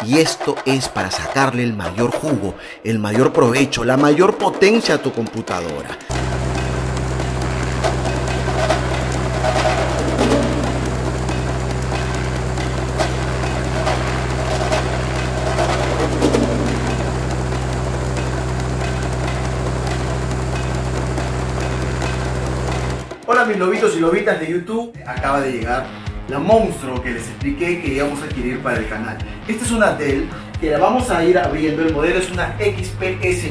Y esto es para sacarle el mayor jugo, el mayor provecho, la mayor potencia a tu computadora. Hola mis lobitos y lobitas de YouTube, acaba de llegar la monstruo que les expliqué que íbamos a adquirir para el canal. Esta es una Dell que la vamos a ir abriendo. El modelo es una XPS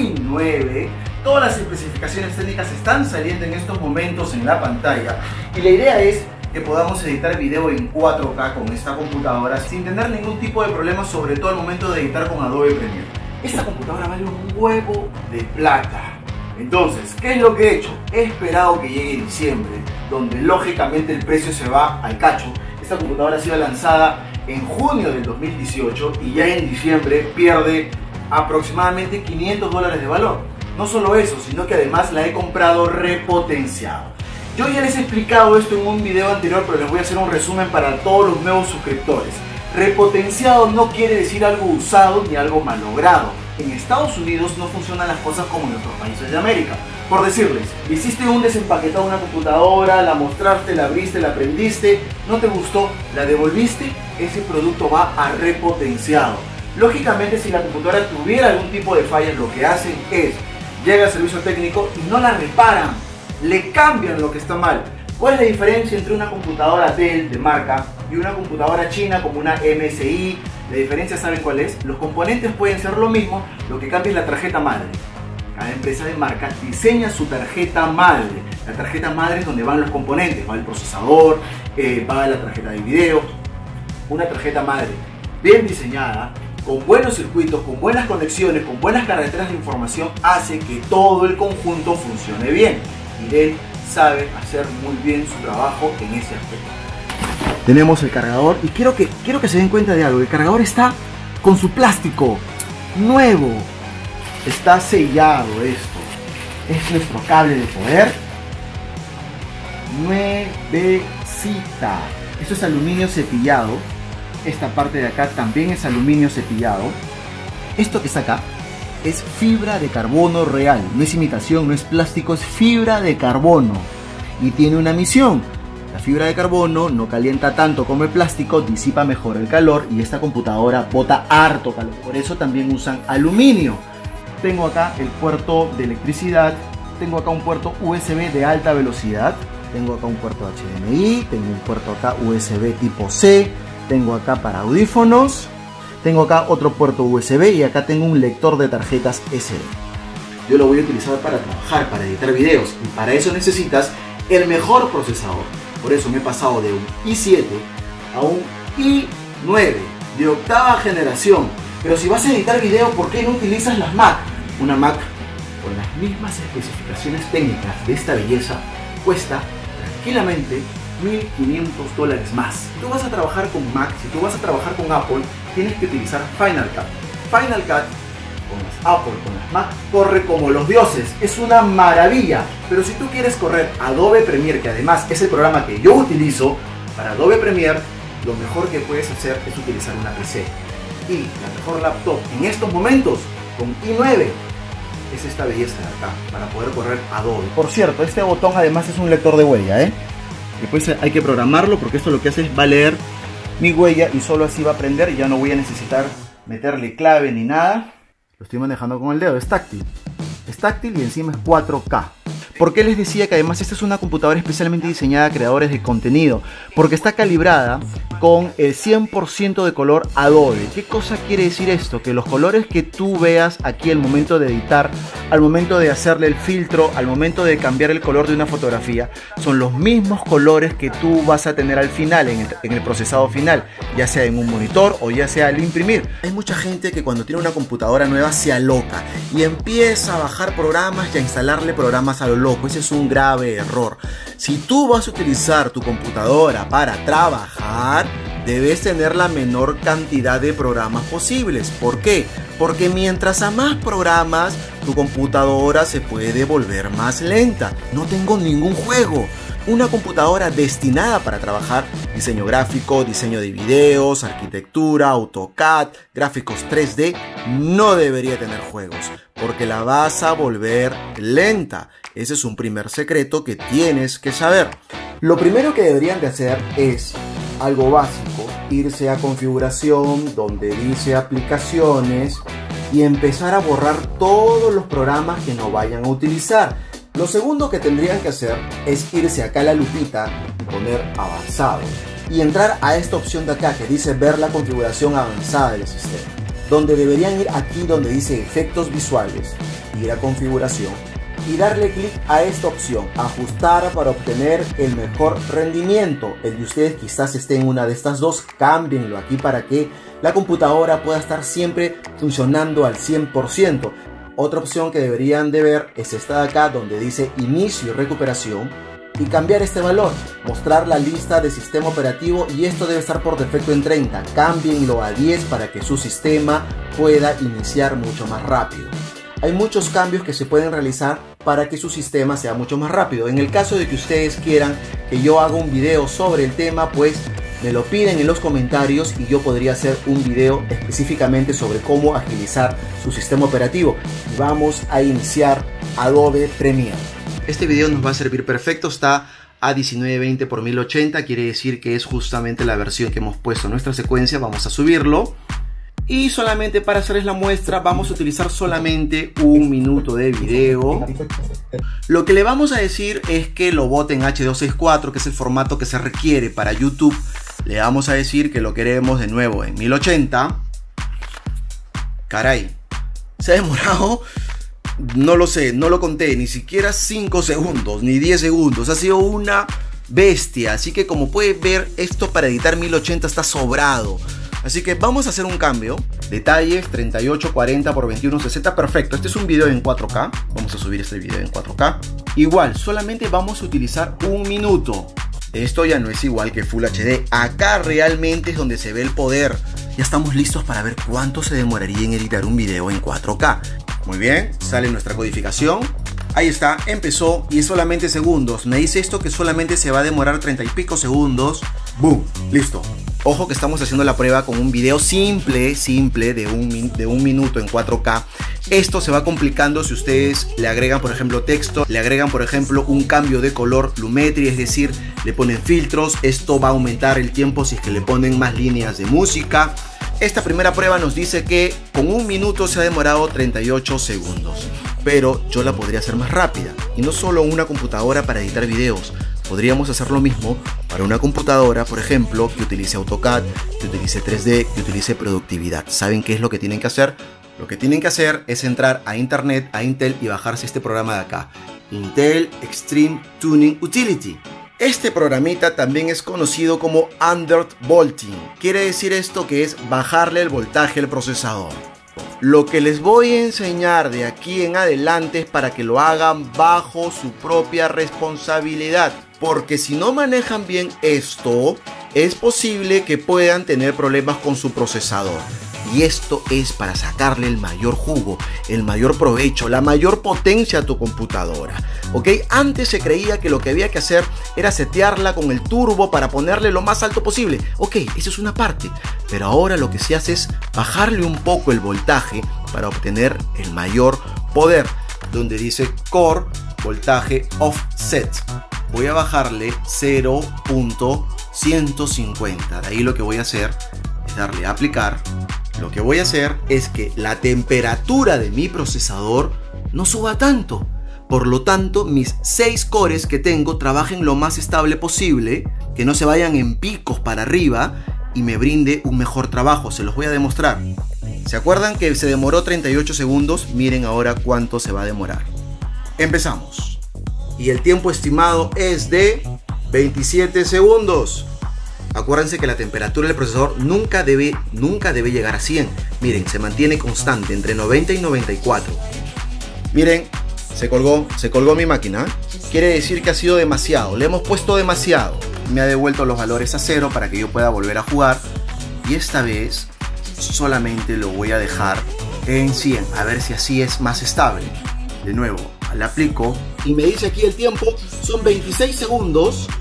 i9. Todas las especificaciones técnicas están saliendo en estos momentos en la pantalla. Y la idea es que podamos editar video en 4K con esta computadora sin tener ningún tipo de problema, sobre todo al momento de editar con Adobe Premiere. Esta computadora vale un huevo de plata. Entonces, ¿qué es lo que he hecho? He esperado que llegue diciembre, donde lógicamente el precio se va al cacho. Esta computadora ha sido lanzada en junio del 2018 y ya en diciembre pierde aproximadamente $500 de valor. No solo eso, sino que además la he comprado repotenciado. Yo ya les he explicado esto en un video anterior, pero les voy a hacer un resumen para todos los nuevos suscriptores. Repotenciado no quiere decir algo usado ni algo malogrado. En Estados Unidos no funcionan las cosas como en otros países de América. Por decirles, hiciste un desempaquetado de una computadora, la mostraste, la abriste, la prendiste, no te gustó, la devolviste, ese producto va a repotenciado. Lógicamente, si la computadora tuviera algún tipo de fallas, lo que hacen es, llega al servicio técnico y no la reparan, le cambian lo que está mal. ¿Cuál es la diferencia entre una computadora Dell de marca y una computadora china como una MSI? La diferencia, ¿saben cuál es? Los componentes pueden ser lo mismo, lo que cambia es la tarjeta madre. Cada empresa de marca diseña su tarjeta madre. La tarjeta madre es donde van los componentes, va el procesador, va la tarjeta de video. Una tarjeta madre bien diseñada, con buenos circuitos, con buenas conexiones, con buenas carreteras de información, hace que todo el conjunto funcione bien. Y Dell sabe hacer muy bien su trabajo en ese aspecto. Tenemos el cargador y quiero que se den cuenta de algo. El cargador está con su plástico nuevo. Está sellado esto. Es nuestro cable de poder. Nuevecita. Esto es aluminio cepillado. Esta parte de acá también es aluminio cepillado. Esto que está acá es fibra de carbono real. No es imitación, no es plástico, es fibra de carbono. Y tiene una misión. La fibra de carbono no calienta tanto como el plástico, disipa mejor el calor y esta computadora bota harto calor. Por eso también usan aluminio. Tengo acá el puerto de electricidad, tengo acá un puerto USB de alta velocidad, tengo acá un puerto HDMI, tengo un puerto acá USB tipo C, tengo acá para audífonos, tengo acá otro puerto USB y acá tengo un lector de tarjetas SD. Yo lo voy a utilizar para trabajar, para editar videos y para eso necesitas el mejor procesador. Por eso me he pasado de un i7 a un i9 de octava generación. Pero si vas a editar video, ¿por qué no utilizas las Mac? Una Mac con las mismas especificaciones técnicas de esta belleza cuesta tranquilamente $1.500 más. Si tú vas a trabajar con Mac, si tú vas a trabajar con Apple, tienes que utilizar Final Cut. Final Cut con las Apple, con las Mac, corre como los dioses, es una maravilla. Pero si tú quieres correr Adobe Premiere, que además es el programa que yo utilizo para Adobe Premiere, lo mejor que puedes hacer es utilizar una PC. Y la mejor laptop en estos momentos con i9 es esta belleza de acá, para poder correr Adobe. Por cierto, este botón además es un lector de huella, Después hay que programarlo porque esto lo que hace es va a leer mi huella y solo así va a prender y ya no voy a necesitar meterle clave ni nada. Lo estoy manejando con el dedo, es táctil. Es táctil y encima es 4K. ¿Por qué les decía que además esta es una computadora especialmente diseñada a creadores de contenido? Porque está calibrada con el 100% de color Adobe. ¿Qué cosa quiere decir esto? Que los colores que tú veas aquí al momento de editar, al momento de hacerle el filtro, al momento de cambiar el color de una fotografía, son los mismos colores que tú vas a tener al final, en el procesado final, ya sea en un monitor o ya sea al imprimir. Hay mucha gente que cuando tiene una computadora nueva se aloca y empieza a bajar programas y a instalarle programas a lo loco. Ese es un grave error. Si tú vas a utilizar tu computadora para trabajar, debes tener la menor cantidad de programas posibles. ¿Por qué? Porque mientras a más programas, tu computadora se puede volver más lenta. No tengo ningún juego. Una computadora destinada para trabajar diseño gráfico, diseño de videos, arquitectura, AutoCAD, gráficos 3D, no debería tener juegos, porque la vas a volver lenta. Ese es un primer secreto que tienes que saber. Lo primero que deberían de hacer es algo básico, irse a configuración, donde dice aplicaciones, y empezar a borrar todos los programas que no vayan a utilizar. Lo segundo que tendrían que hacer es irse acá a la lupita y poner avanzado y entrar a esta opción de acá que dice ver la configuración avanzada del sistema, donde deberían ir aquí donde dice efectos visuales, ir a configuración y darle clic a esta opción, ajustar para obtener el mejor rendimiento. El de ustedes quizás esté en una de estas dos, cámbienlo aquí para que la computadora pueda estar siempre funcionando al 100%. Otra opción que deberían de ver es esta de acá donde dice inicio y recuperación y cambiar este valor, mostrar la lista de sistema operativo y esto debe estar por defecto en 30, cámbienlo a 10 para que su sistema pueda iniciar mucho más rápido. Hay muchos cambios que se pueden realizar para que su sistema sea mucho más rápido. En el caso de que ustedes quieran que yo haga un video sobre el tema, pues me lo piden en los comentarios y yo podría hacer un video específicamente sobre cómo agilizar su sistema operativo. Y vamos a iniciar Adobe Premiere. Este video nos va a servir perfecto, está a 1920 x 1080, quiere decir que es justamente la versión que hemos puesto en nuestra secuencia. Vamos a subirlo. Y solamente para hacerles la muestra vamos a utilizar solamente 1 minuto de video. Lo que le vamos a decir es que lo bote en H264, que es el formato que se requiere para YouTube. Le vamos a decir que lo queremos de nuevo en 1080. Caray, se ha demorado, no lo sé, no lo conté, ni siquiera 5 segundos, ni 10 segundos. Ha sido una bestia, así que como pueden ver, esto para editar 1080 está sobrado. Así que vamos a hacer un cambio. Detalles 3840 x 2160. Perfecto, este es un video en 4K. Vamos a subir este video en 4K. Igual, solamente vamos a utilizar 1 minuto. Esto ya no es igual que Full HD. Acá realmente es donde se ve el poder. Ya estamos listos para ver cuánto se demoraría en editar un video en 4K. Muy bien, sale nuestra codificación. Ahí está, empezó y es solamente segundos. Me dice esto que solamente se va a demorar 30 y pico segundos. ¡Boom! Listo. Ojo que estamos haciendo la prueba con un video simple de un minuto en 4K. Esto se va complicando si ustedes le agregan, por ejemplo, texto, le agregan, por ejemplo, un cambio de color, lumetri, es decir, le ponen filtros. Esto va a aumentar el tiempo si es que le ponen más líneas de música. Esta primera prueba nos dice que con 1 minuto se ha demorado 38 segundos. Pero yo la podría hacer más rápida. Y no solo una computadora para editar videos. Podríamos hacer lo mismo para una computadora, por ejemplo, que utilice AutoCAD, que utilice 3D, que utilice productividad. ¿Saben qué es lo que tienen que hacer? Lo que tienen que hacer es entrar a internet, a Intel y bajarse este programa de acá. Intel Extreme Tuning Utility. Este programita también es conocido como undervolting. Quiere decir esto que es bajarle el voltaje al procesador. Lo que les voy a enseñar de aquí en adelante es para que lo hagan bajo su propia responsabilidad. Porque si no manejan bien esto, es posible que puedan tener problemas con su procesador. Y esto es para sacarle el mayor jugo, el mayor provecho, la mayor potencia a tu computadora. ¿Ok? Antes se creía que lo que había que hacer era setearla con el turbo para ponerle lo más alto posible. Ok, eso es una parte. Pero ahora lo que se hace es bajarle un poco el voltaje para obtener el mayor poder. Donde dice Core Voltaje Offset. Voy a bajarle 0.150. De ahí lo que voy a hacer es darle a aplicar. Lo que voy a hacer es que la temperatura de mi procesador no suba tanto. Por lo tanto, mis 6 cores que tengo trabajen lo más estable posible, que no se vayan en picos para arriba y me brinde un mejor trabajo. Se los voy a demostrar. ¿Se acuerdan que se demoró 38 segundos? Miren ahora cuánto se va a demorar. Empezamos. Y el tiempo estimado es de 27 segundos. Acuérdense que la temperatura del procesador nunca debe llegar a 100. Miren, se mantiene constante entre 90 y 94. Miren, se colgó mi máquina. Quiere decir que ha sido demasiado. Le hemos puesto demasiado. Me ha devuelto los valores a 0 para que yo pueda volver a jugar. Y esta vez solamente lo voy a dejar en 100. A ver si así es más estable. De nuevo, le aplico. Y me dice aquí el tiempo. Son 26 segundos.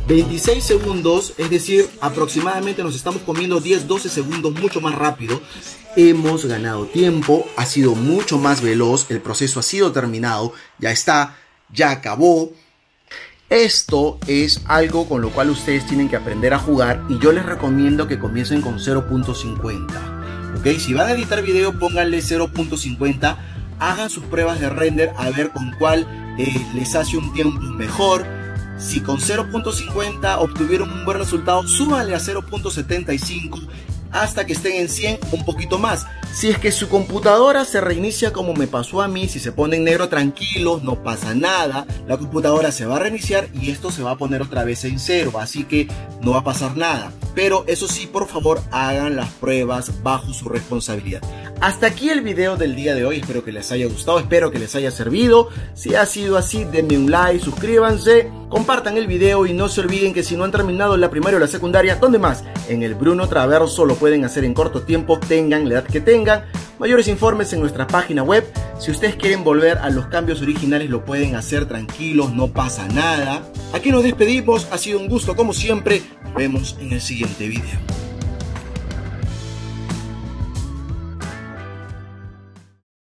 26 segundos, es decir, aproximadamente nos estamos comiendo 10-12 segundos mucho más rápido. Hemos ganado tiempo, ha sido mucho más veloz, el proceso ha sido terminado, ya está, ya acabó. Esto es algo con lo cual ustedes tienen que aprender a jugar y yo les recomiendo que comiencen con 0.50. ¿Ok? Si van a editar video, pónganle 0.50, hagan sus pruebas de render a ver con cuál les hace un tiempo mejor. Si con 0.50 obtuvieron un buen resultado, súbanle a 0.75 hasta que estén en 100, un poquito más. Si es que su computadora se reinicia como me pasó a mí, si se pone en negro, tranquilos, no pasa nada. La computadora se va a reiniciar y esto se va a poner otra vez en 0, así que no va a pasar nada. Pero eso sí, por favor, hagan las pruebas bajo su responsabilidad. Hasta aquí el video del día de hoy, espero que les haya gustado, espero que les haya servido. Si ha sido así, denme un like, suscríbanse, compartan el video y no se olviden que si no han terminado la primaria o la secundaria, ¿dónde más? En el Bruno Traverso lo pueden hacer en corto tiempo, tengan la edad que tengan. Mayores informes en nuestra página web. Si ustedes quieren volver a los cambios originales, lo pueden hacer tranquilos, no pasa nada. Aquí nos despedimos, ha sido un gusto como siempre. Nos vemos en el siguiente video.